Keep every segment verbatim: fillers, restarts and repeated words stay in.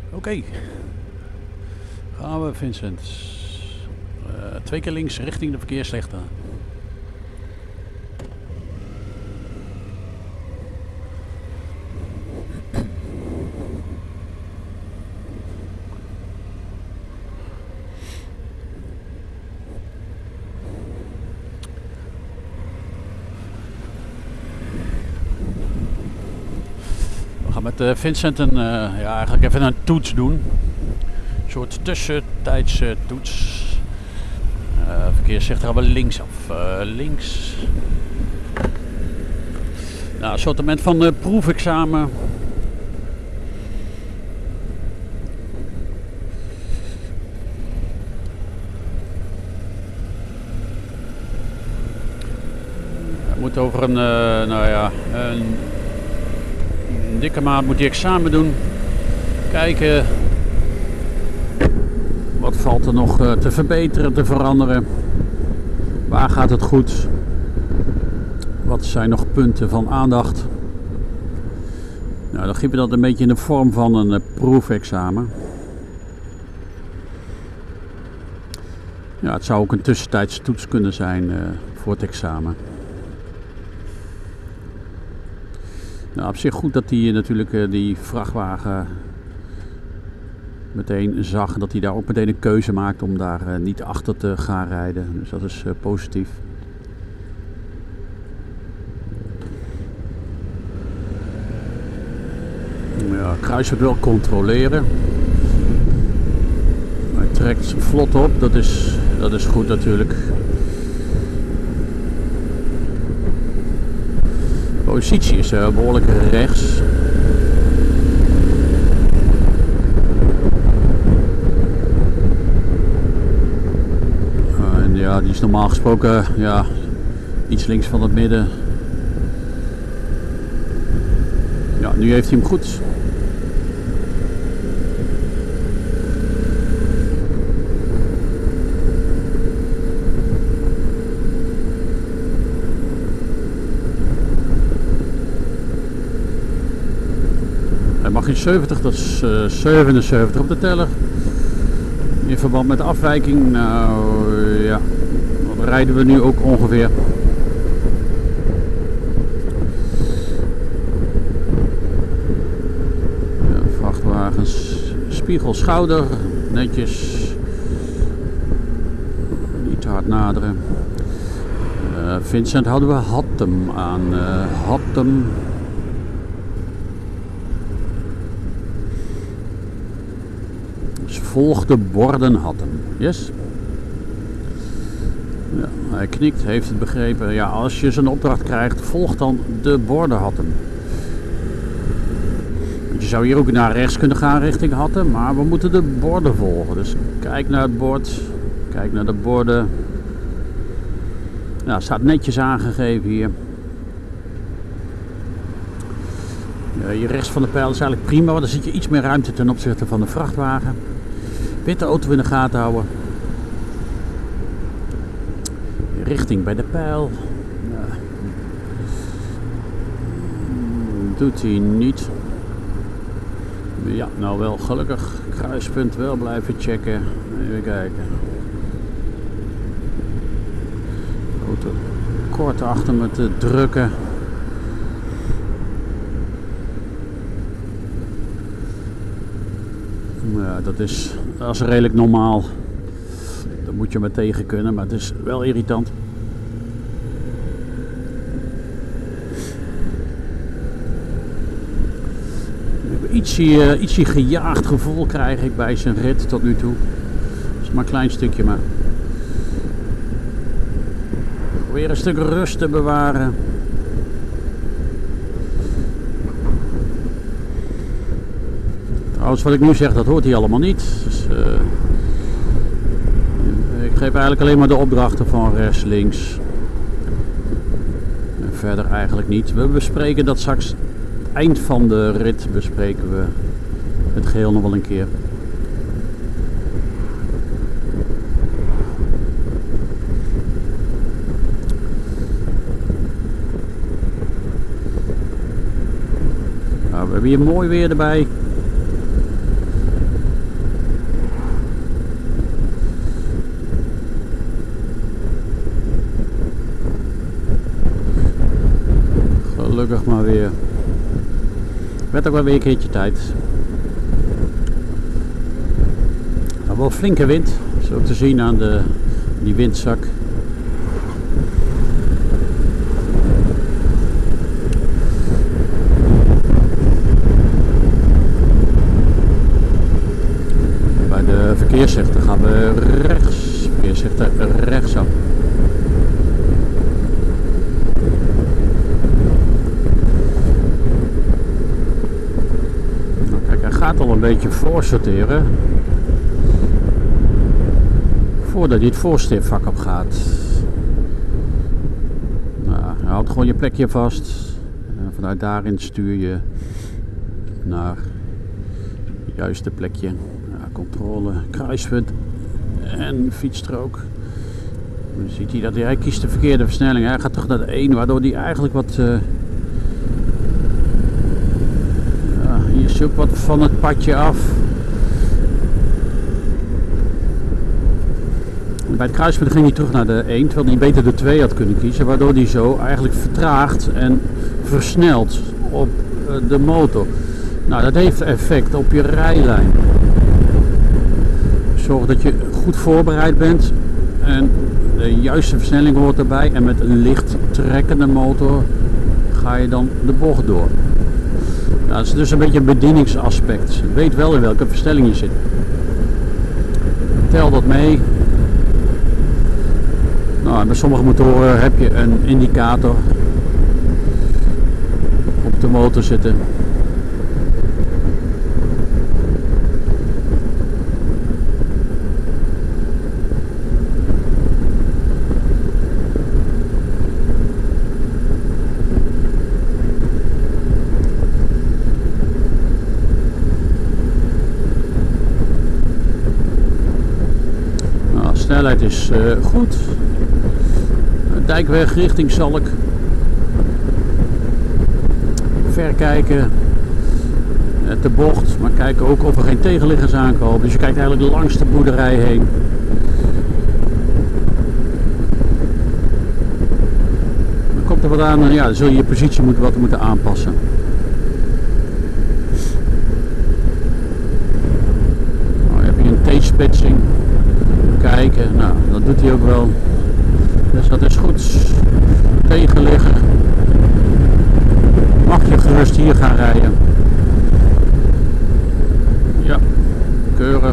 Oké. Okay. Gaan we, Vincent. Uh, twee keer links richting de verkeerslichten. Met uh, Vincent een, uh, ja, eigenlijk even een toets doen. Een soort tussentijdse toets. Uh, verkeerslichten gaan we linksaf. Uh, links. Nou, assortiment van uh, proefexamen. Het moet over een, uh, nou ja, een Een dikke maand moet hij examen doen. Kijken wat valt er nog uh, te verbeteren, te veranderen. Waar gaat het goed? Wat zijn nog punten van aandacht? Nou, dan giet je dat een beetje in de vorm van een uh, proefexamen. Ja, het zou ook een tussentijdse toets kunnen zijn uh, voor het examen. Nou, op zich goed dat hij natuurlijk uh, die vrachtwagen meteen zag. Dat hij daar ook meteen een keuze maakt om daar uh, niet achter te gaan rijden. Dus dat is uh, positief. Ja, Kruisweg wil controleren. Hij trekt vlot op. Dat is, dat is goed natuurlijk. De positie is uh, behoorlijk rechts. Uh, en ja, die is normaal gesproken ja, iets links van het midden. Ja, nu heeft hij hem goed. Mag je zeventig, dat is uh, zevenenzeventig op de teller. In verband met de afwijking, nou ja, wat rijden we nu ook ongeveer. Ja, vrachtwagens, spiegel, schouder, netjes. Niet te hard naderen. Uh, Vincent hadden we Hattem aan, uh, Hattem. Volg de borden Hattem. Yes? Ja, hij knikt, heeft het begrepen. Ja, als je zo'n opdracht krijgt, volg dan de borden Hattem. Je zou hier ook naar rechts kunnen gaan richting Hattem, maar we moeten de borden volgen. Dus kijk naar het bord, kijk naar de borden. Ja, het staat netjes aangegeven hier. Ja, hier rechts van de pijl is eigenlijk prima, want dan zit je iets meer ruimte ten opzichte van de vrachtwagen. Witte auto in de gaten houden. Richting bij de pijl. Ja. Doet hij niet. Ja, nou wel gelukkig. Kruispunt wel blijven checken. Even kijken. Auto kort achter me te drukken. Ja, dat is, dat is redelijk normaal. Daar moet je maar tegen kunnen, maar het is wel irritant. Ietsie, uh, ietsie gejaagd gevoel krijg ik bij zijn rit tot nu toe. Dat is maar een klein stukje, maar probeer een stuk rust te bewaren. Trouwens, wat ik nu zeg, dat hoort hij allemaal niet. Dus, uh, ik geef eigenlijk alleen maar de opdrachten van rechts, links. En verder eigenlijk niet. We bespreken dat straks. Eind van de rit bespreken we het geheel nog wel een keer. Nou, we hebben hier mooi weer erbij. gelukkig maar weer. Werd ook wel weer een keertje tijd. Nou, wel flinke wind, zo ook te zien aan de, die windzak. Bij de verkeersrechter gaan we rechts, verkeersrechter rechtsaf. Nou kijk, hij gaat al een beetje voorsorteren. Voordat hij het voorstiftvak op gaat. Nou, je houdt gewoon je plekje vast. En vanuit daarin stuur je naar het juiste plekje. Ja, controle, kruispunt en fietsstrook. Dan ziet hij dat hij, hij kiest de verkeerde versnelling. Hij gaat toch naar de één, waardoor hij eigenlijk wat... Uh, ja, hier zoekt wat van het padje af. Bij het kruispunt ging hij terug naar de één, terwijl hij beter de twee had kunnen kiezen, waardoor hij zo eigenlijk vertraagt en versnelt op de motor. Nou, dat heeft effect op je rijlijn. Zorg dat je goed voorbereid bent en de juiste versnelling hoort erbij. En met een licht trekkende motor ga je dan de bocht door. Nou, dat is dus een beetje een bedieningsaspect. Weet wel in welke versnelling je zit. Tel dat mee. Nou, bij sommige motoren heb je een indicator op de motor zitten. Nou, de snelheid is uh, goed. Dijkweg richting Zalk. Verkijken. De bocht, maar kijken ook of er geen tegenliggers aankomen. Dus je kijkt eigenlijk langs de boerderij heen. Dan komt er wat aan, ja, dan zul je je positie moeten, wat moeten aanpassen. Nou, dan heb je een T-splitsing. Kijken, nou, dat doet hij ook wel. Dus dat is goed. Tegenliggen. Mag je gerust hier gaan rijden. Ja, keurig.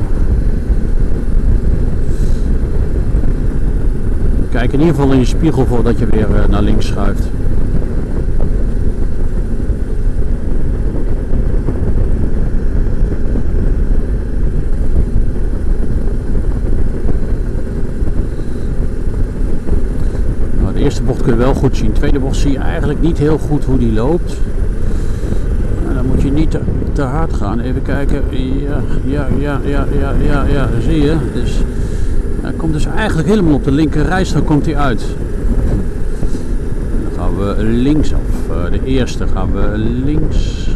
Kijk in ieder geval in je spiegel voordat je weer naar links schuift. De eerste bocht kun je wel goed zien. De tweede bocht zie je eigenlijk niet heel goed hoe die loopt. En dan moet je niet te, te hard gaan. Even kijken. Ja, ja, ja, ja, ja, ja, ja. Zie je. Dus, hij komt dus eigenlijk helemaal op de linker rijstrook komt hij uit. Dan gaan we linksaf. De eerste gaan we links.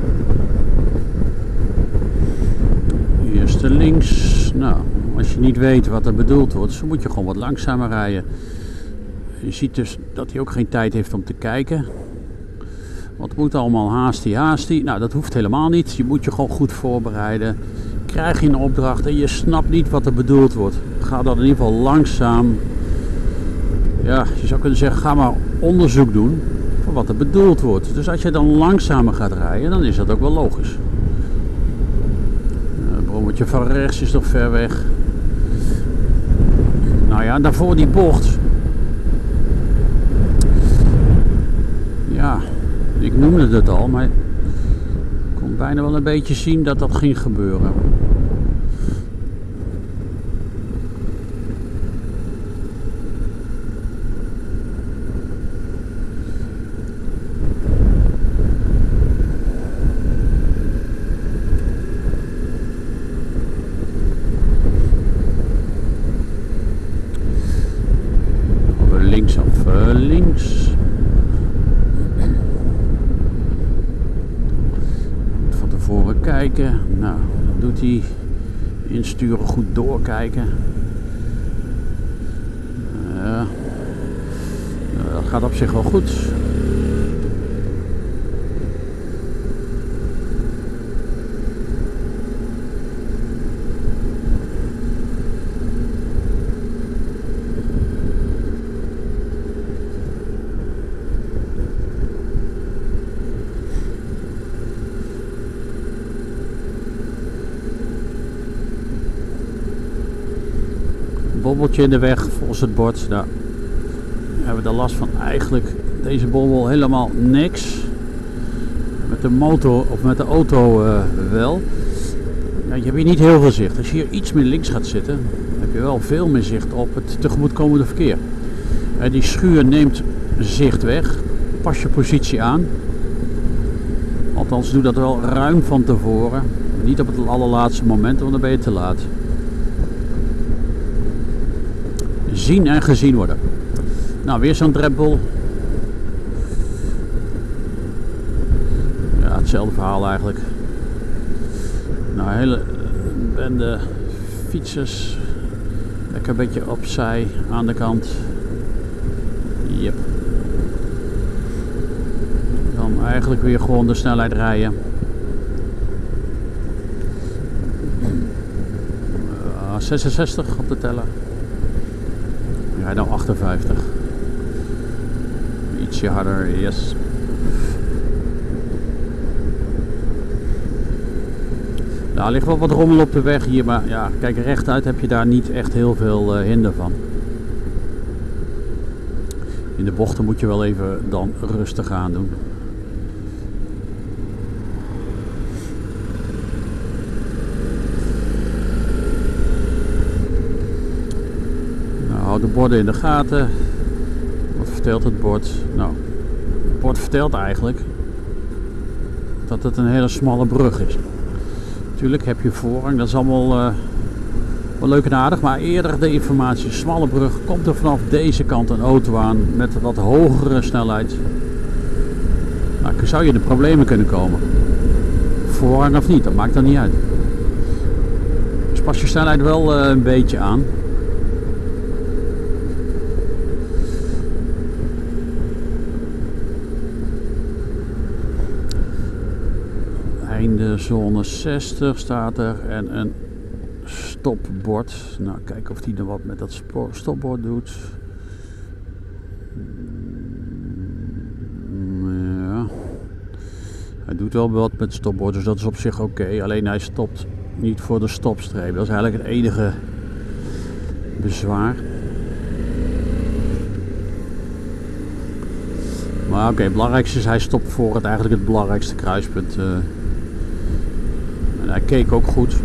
De eerste links. Nou, als je niet weet wat er bedoeld wordt, dan moet je gewoon wat langzamer rijden. Je ziet dus dat hij ook geen tijd heeft om te kijken. Wat moet allemaal haastie, haastie? Nou, dat hoeft helemaal niet. Je moet je gewoon goed voorbereiden. Krijg je een opdracht en je snapt niet wat er bedoeld wordt. Ga dan in ieder geval langzaam. Ja, je zou kunnen zeggen, ga maar onderzoek doen voor wat er bedoeld wordt. Dus als je dan langzamer gaat rijden, dan is dat ook wel logisch. Het brommetje van rechts is nog ver weg. Nou ja, daarvoor die bocht. Ja, ik noemde het al, maar ik kon bijna wel een beetje zien dat dat ging gebeuren. Linksaf, uh, links. Van tevoren kijken. Nou, dat doet hij. Insturen, goed doorkijken. Uh, dat gaat op zich wel goed. bobbeltje in de weg volgens het bord. Nou, we hebben daar last van eigenlijk deze bobbel helemaal niks. Met de motor of met de auto uh, wel. Ja, je hebt hier niet heel veel zicht. Als je hier iets meer links gaat zitten, heb je wel veel meer zicht op het tegemoetkomende verkeer. Uh, die schuur neemt zicht weg. Pas je positie aan. Althans, doe dat wel ruim van tevoren. Niet op het allerlaatste moment, want dan ben je te laat. Zien en gezien worden. Nou, weer zo'n drempel. Ja, hetzelfde verhaal eigenlijk. Nou, een hele bende fietsers. Lekker een beetje opzij aan de kant. Yep. Dan eigenlijk weer gewoon de snelheid rijden. Uh, zesenzestig op de teller. Ja, nou achtenvijftig. Ietsje harder, yes. Nou, er ligt wel wat rommel op de weg hier, maar ja, kijk, rechtuit heb je daar niet echt heel veel uh, hinder van. In de bochten moet je wel even dan rustig aan doen. Nou, houd de borden in de gaten. Wat vertelt het bord? Nou, het bord vertelt eigenlijk dat het een hele smalle brug is. Natuurlijk heb je voorrang, dat is allemaal uh, wel leuk en aardig, maar eerder de informatie, smalle brug, komt er vanaf deze kant een auto aan met wat hogere snelheid. Nou, zou je in de problemen kunnen komen. Voorrang of niet, dat maakt dan niet uit. Dus pas je snelheid wel uh, een beetje aan. Einde zone zestig staat er en een stopbord. Nou, kijken of hij er wat met dat stopbord doet. Ja. Hij doet wel wat met het stopbord, dus dat is op zich oké. Okay. Alleen hij stopt niet voor de stopstreep. Dat is eigenlijk het enige bezwaar. Maar oké, okay, het belangrijkste is hij stopt voor het eigenlijk het belangrijkste kruispunt. Uh, en hij keek ook goed.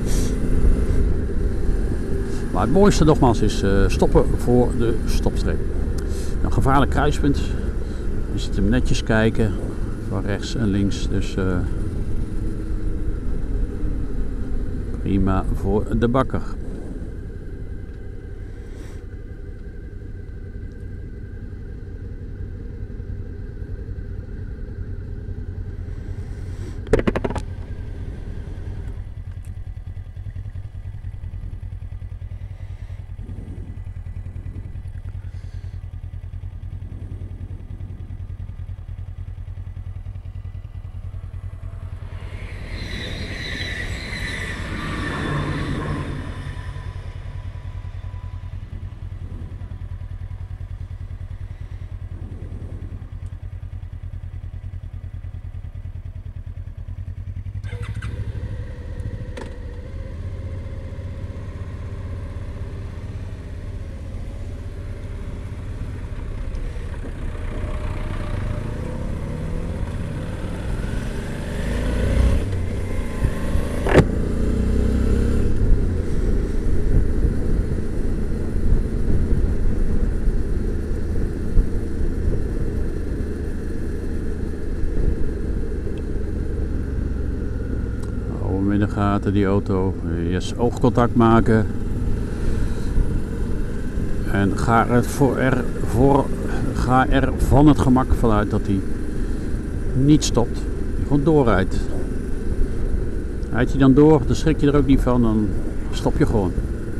Maar het mooiste nogmaals is uh, stoppen voor de stopstreep. Een gevaarlijk kruispunt. Je ziet hem netjes kijken. Van rechts en links. Dus uh, prima voor de bakker. In de gaten die auto. Yes, oogcontact maken. En ga er, voor er, voor, ga er van het gemak vanuit dat hij niet stopt. Gewoon doorrijdt. Rijdt hij dan door, dan schrik je er ook niet van, dan stop je gewoon.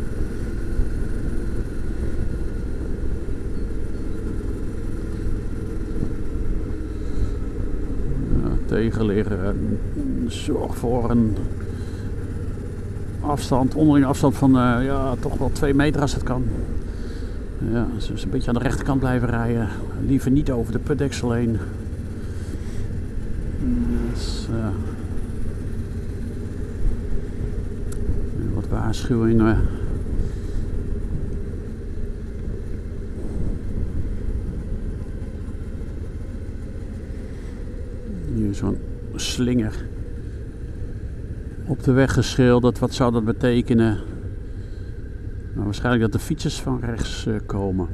Ja, tegenliggen. Zorg voor een afstand, onderling afstand van uh, ja, toch wel twee meter als het kan. Ja, dus een beetje aan de rechterkant blijven rijden. Liever niet over de putdeksel heen. Dus, uh, wat waarschuwingen. slinger op de weg geschilderd. Wat zou dat betekenen? Nou, waarschijnlijk dat de fietsers van rechts uh, komen.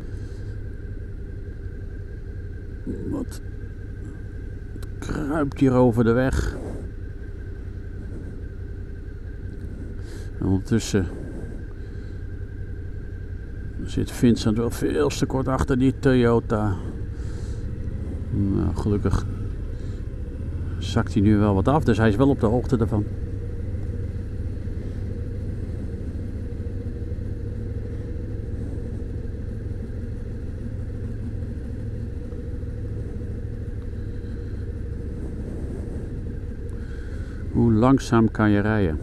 Wat kruipt hier over de weg. En ondertussen zit Vincent wel veel te kort achter die Toyota. Nou, gelukkig zakt hij nu wel wat af, dus hij is wel op de hoogte daarvan. Hoe langzaam kan je rijden?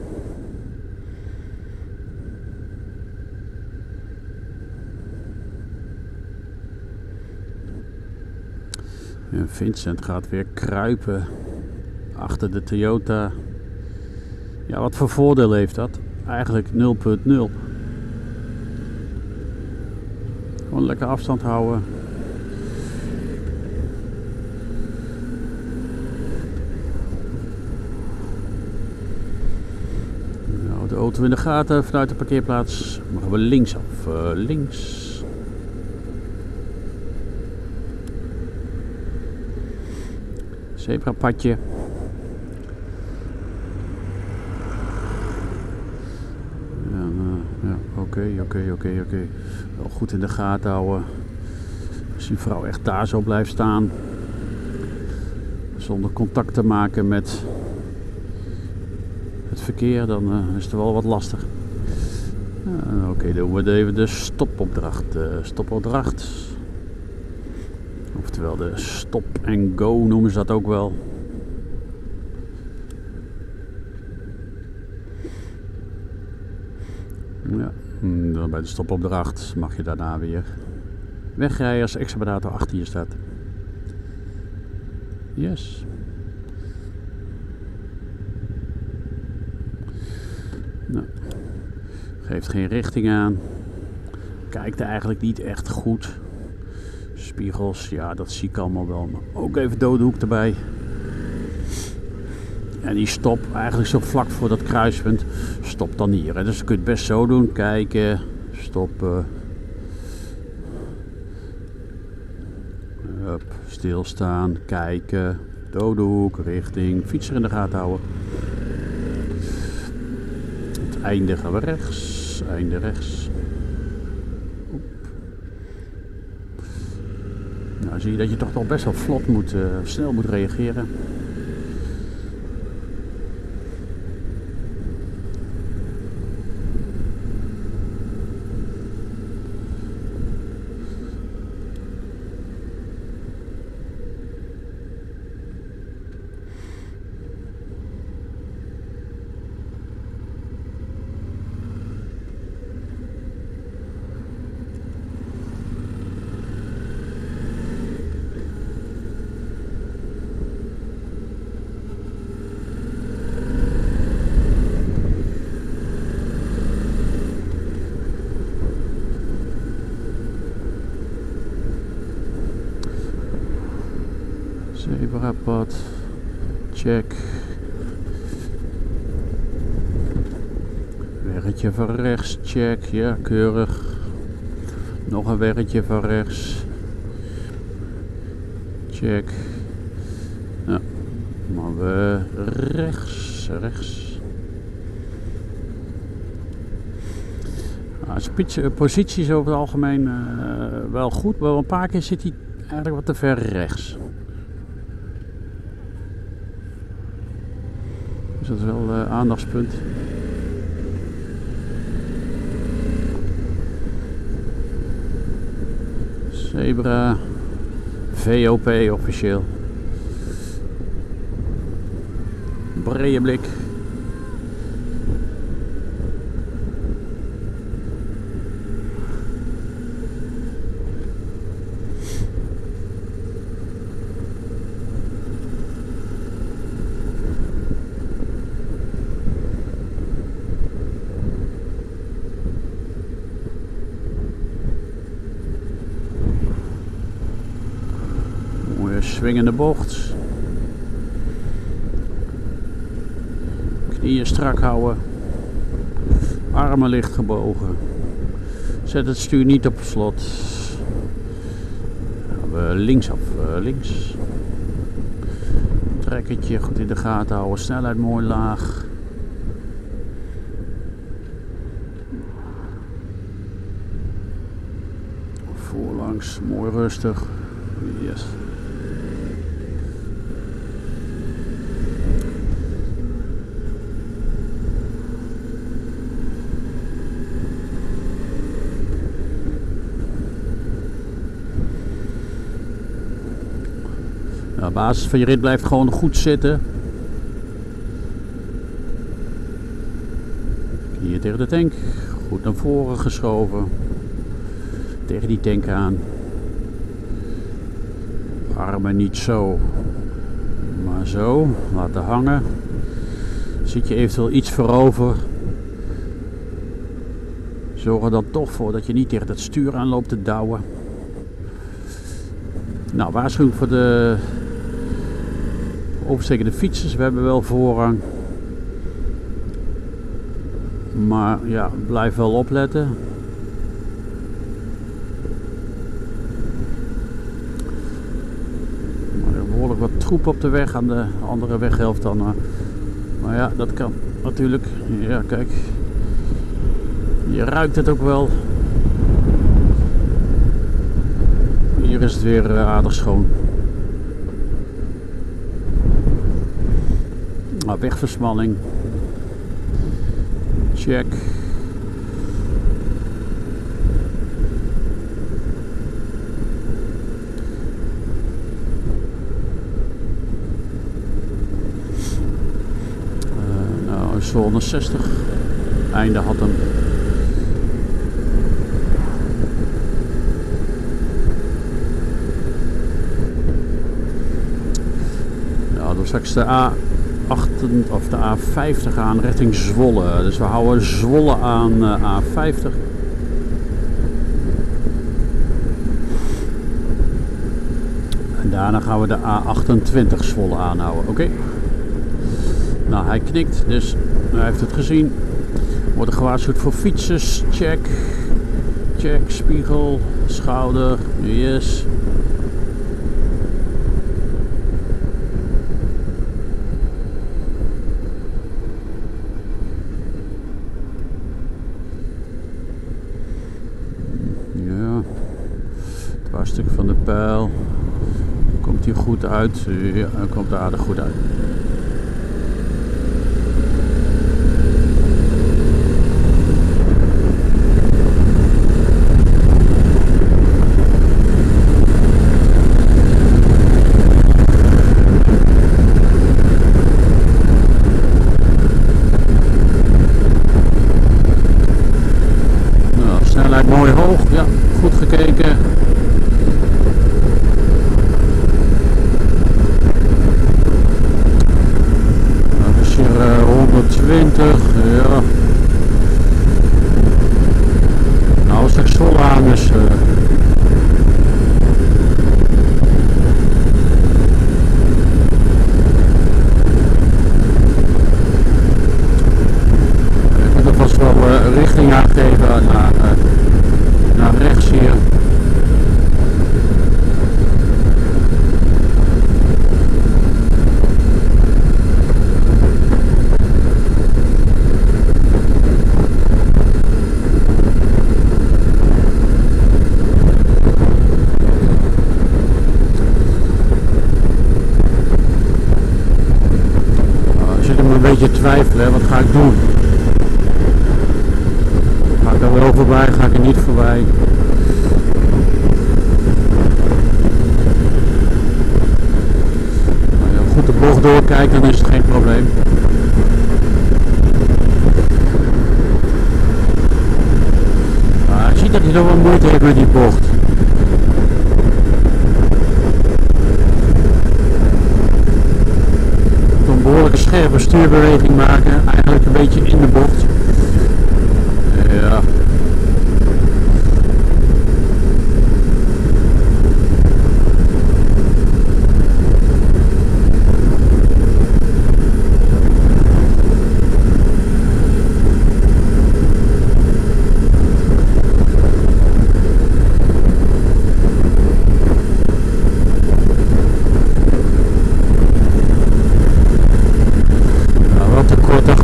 En Vincent gaat weer kruipen achter de Toyota. Ja, wat voor voordeel heeft dat? Eigenlijk nul punt nul. Gewoon lekker afstand houden. Nou, de auto in de gaten vanuit de parkeerplaats. Mogen we linksaf. Uh, links. Zebrapadje. Ja, nou, ja, oké, oké, oké, oké. Wel goed in de gaten houden. Als die vrouw echt daar zo blijft staan, zonder contact te maken met het verkeer, dan uh, is het wel wat lastig. Uh, oké, okay, dan doen we even de stopopdracht. Uh, stopopdracht. Oftewel de stop and go noemen ze dat ook wel. Ja, dan bij de stopopdracht mag je daarna weer wegrijden als explorator achter je staat. Yes. Nou, geeft geen richting aan. Kijkt eigenlijk niet echt goed. Spiegels, ja, dat zie ik allemaal wel. Maar ook even dode hoek erbij. En die stop eigenlijk zo vlak voor dat kruispunt. Stop dan hier. Hè. Dus je kunt het best zo doen. Kijken, stoppen. Hup, stilstaan, kijken. Dode hoek, richting. Fietser in de gaten houden. Het einde gaan we rechts. Einde rechts. Nou zie je dat je toch nog best wel vlot moet, uh, snel moet reageren. Zebrapad, check. Weggetje van rechts, check. Ja, keurig. Nog een weggetje van rechts. Check. Ja, maar we rechts, rechts. Nou, spits, positie is over het algemeen uh, wel goed, maar een paar keer zit hij eigenlijk wat te ver rechts. Dus dat is wel een uh, aandachtspunt. Zebra, V O P officieel. Brede blik. Swingende bocht. Knieën strak houden. Armen licht gebogen. Zet het stuur niet op slot. We linksaf, links. Trekkertje goed in de gaten houden. Snelheid mooi laag. Voorlangs, mooi rustig. Yes. De basis van je rit blijft gewoon goed zitten. Hier tegen de tank. Goed naar voren geschoven. Tegen die tank aan. Armen niet zo. Maar zo. Laten hangen. Zit je eventueel iets voorover. Zorg er dan toch voor dat je niet tegen het stuur aan loopt te douwen. Nou, waarschuwing voor de overstekende fietsers. We hebben wel voorrang. Maar ja, blijf wel opletten. Maar er is behoorlijk wat troep op de weg aan de andere weghelft dan. Maar ja, dat kan natuurlijk. Ja, kijk. Je ruikt het ook wel. Hier is het weer aardig schoon. Nou, wegversmalling. Check. Uh, nou, zone zestig. Einde had hem. Nou, dan straks de A acht of de A vijftig aan richting Zwolle. Dus we houden Zwolle aan uh, A vijftig. En daarna gaan we de A achtentwintig Zwolle aanhouden. Oké. Okay. Nou, hij knikt, dus hij heeft het gezien. Wordt gewaarschuwd voor fietsers. Check. Check. Spiegel. Schouder. Yes. Stuk van de pijl. Komt hij goed uit? Ja, hij komt aardig goed uit. Nou, snelheid mooi hoog. Ja, goed gekeken. honderdtwintig, ja. Nou, als ik Zwolle aan is. Uh... Ik moet er vast wel uh, richting aangeven naar, uh, naar rechts hier. Twijfelen, wat ga ik doen? Ga ik er wel voorbij, ga ik er niet voorbij? Als je goed de bocht doorkijkt, dan is het geen probleem. Maar ik zie dat hij toch wel moeite heeft met die bocht. Behoorlijke scherpe stuurbeweging maken, eigenlijk een beetje in de bocht. Ja.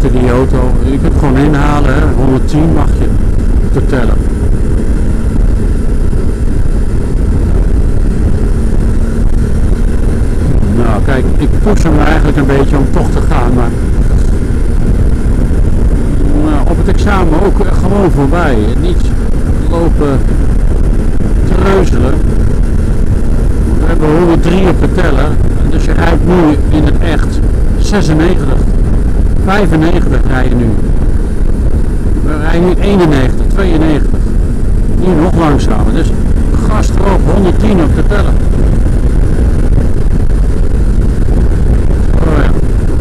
buiten die auto. Je kunt gewoon inhalen, hè. honderdtien mag je te tellen. Nou kijk, ik push hem eigenlijk een beetje om toch te gaan, maar nou, op het examen ook gewoon voorbij. Niet lopen te reuzelen. We hebben honderddrie op de teller, dus je rijdt nu in het echt zesennegentig, vijfennegentig rij je nu. We rijden nu eenennegentig, tweeënnegentig. Nu nog langzamer, dus gas erop, honderdtien op de teller. Oh ja.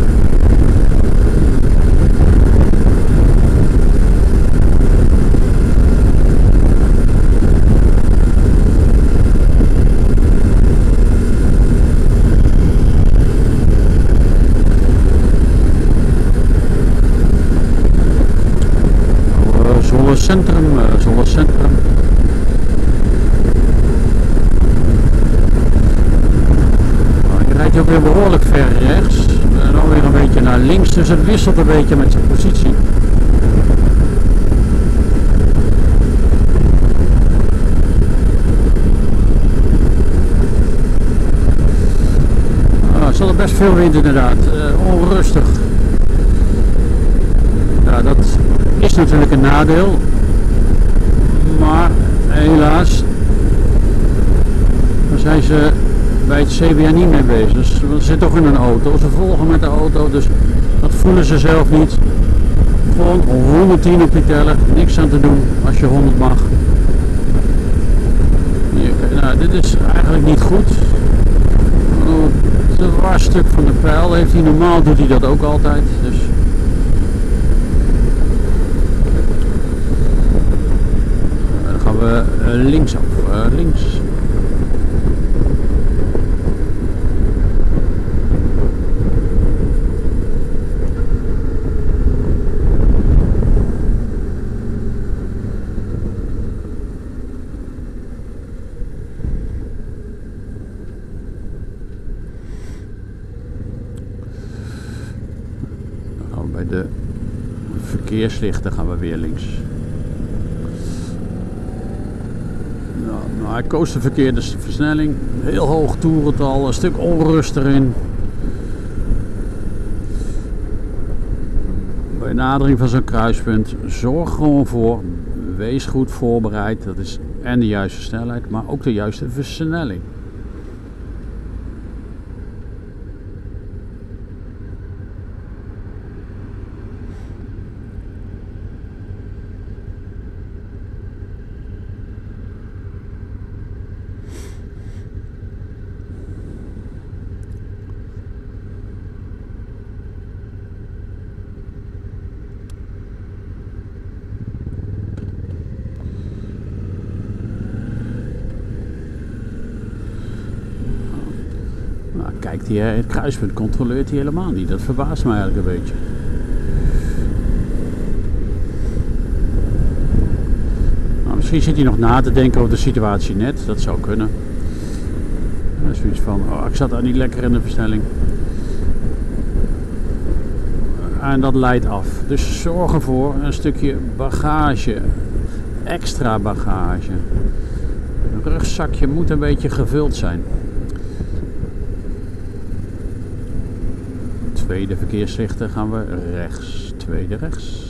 Zwolle Centrum, Zwolle Centrum. Nou, je rijdt ook weer behoorlijk ver rechts en dan weer een beetje naar links, dus het wisselt een beetje met zijn positie. Nou, er zat er best veel wind inderdaad, uh, onrustig. Ja, dat is natuurlijk een nadeel, maar helaas daar zijn ze bij het C B A niet mee bezig. Dus ze zitten toch in een auto, ze volgen met de auto, dus dat voelen ze zelf niet. Gewoon honderdtien op die teller, niks aan te doen als je honderd mag. Hier, nou, dit is eigenlijk niet goed. Het dwarsstuk van de pijl heeft hij, normaal doet hij dat ook altijd. Dus we uh, linksaf, uh, links. Dan gaan we bij de verkeerslichten gaan we weer links. Nou, hij koos de verkeerde versnelling, heel hoog toerental, een stuk onrust erin. Bij nadering van zo'n kruispunt, zorg gewoon voor, wees goed voorbereid, dat is en de juiste snelheid, maar ook de juiste versnelling. Kijkt hij, het kruispunt controleert hij helemaal niet. Dat verbaast me eigenlijk een beetje. Nou, misschien zit hij nog na te denken over de situatie net. Dat zou kunnen. Dat is zoiets van, oh, ik zat daar niet lekker in de versnelling. En dat leidt af. Dus zorg ervoor een stukje bagage. Extra bagage. Een rugzakje moet een beetje gevuld zijn. Tweede verkeerslichten gaan we rechts. Tweede rechts.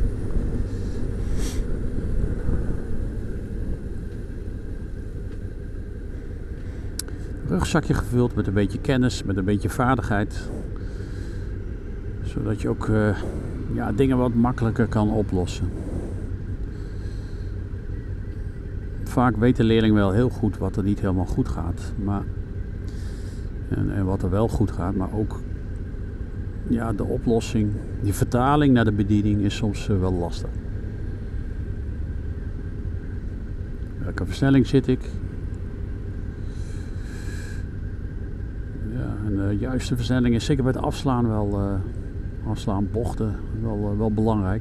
Rugzakje gevuld met een beetje kennis, met een beetje vaardigheid. Zodat je ook uh, ja, dingen wat makkelijker kan oplossen. Vaak weet de leerling wel heel goed wat er niet helemaal goed gaat. Maar, en, en wat er wel goed gaat, maar ook ja, de oplossing, die vertaling naar de bediening is soms uh, wel lastig. Welke versnelling zit ik? Ja, en de juiste versnelling is zeker bij het afslaan wel, uh, afslaan bochten, wel, uh, wel belangrijk.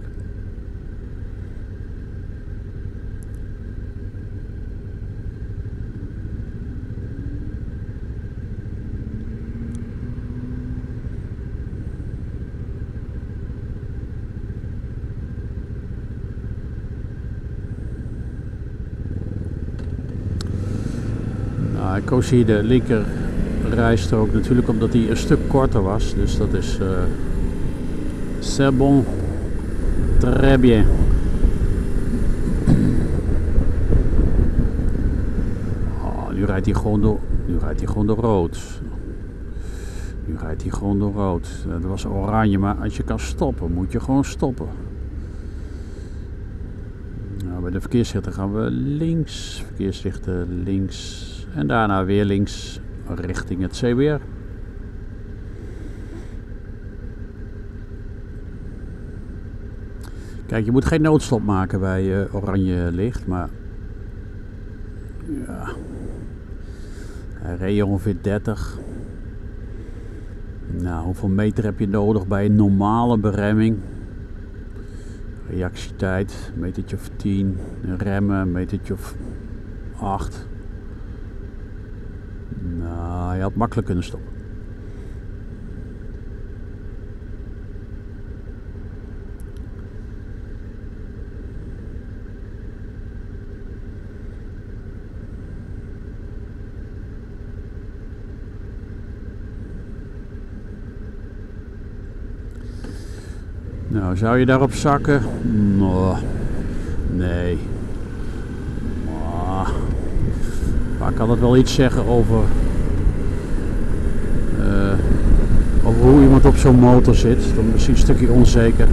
Nou, ik koos hier de linker rijstrook natuurlijk omdat die een stuk korter was. Dus dat is uh, c'est bon, très bien. Oh, nu rijdt hij gewoon door, nu rijdt hij gewoon door rood. Nu rijdt hij gewoon door rood. Dat was oranje, maar als je kan stoppen, moet je gewoon stoppen. Nou, bij de verkeerslichten gaan we links. Verkeerslichten links. En daarna weer links richting het C B R. Kijk, je moet geen noodstop maken bij uh, oranje licht, maar ja, hij reed ongeveer dertig. Nou, hoeveel meter heb je nodig bij een normale beremming? Reactietijd, een metertje of tien. Remmen, een metertje of acht. Nou, je had makkelijk kunnen stoppen. Nou, zou je daarop zakken? No, nee. Oh. Maar ik kan het wel iets zeggen over, uh, over hoe iemand op zo'n motor zit. Dan misschien een stukje onzeker.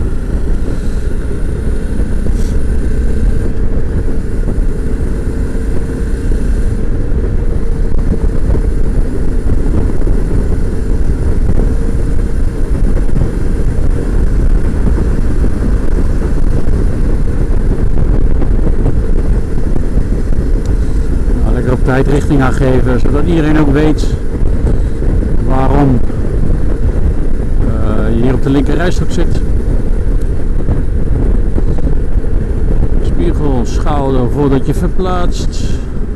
Richting aan geven, zodat iedereen ook weet waarom uh, je hier op de linker rijstrook zit. Spiegel, schouder voordat je verplaatst.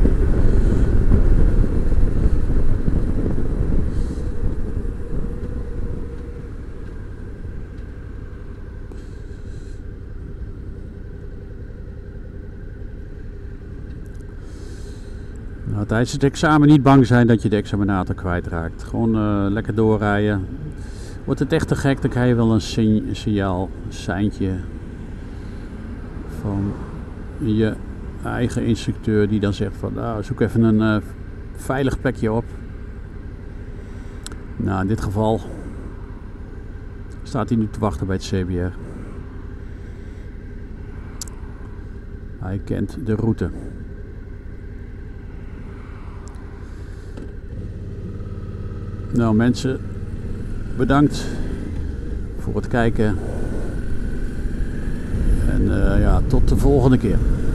Nou, tijdens het examen niet bang zijn dat je de examinator kwijtraakt. Gewoon uh, lekker doorrijden. Wordt het echt te gek, dan krijg je wel een, sign een signaal, een seintje van je eigen instructeur die dan zegt van nou, zoek even een uh, veilig plekje op. Nou, in dit geval staat hij nu te wachten bij het C B R. Hij kent de route. Nou mensen, bedankt voor het kijken en uh, ja, tot de volgende keer.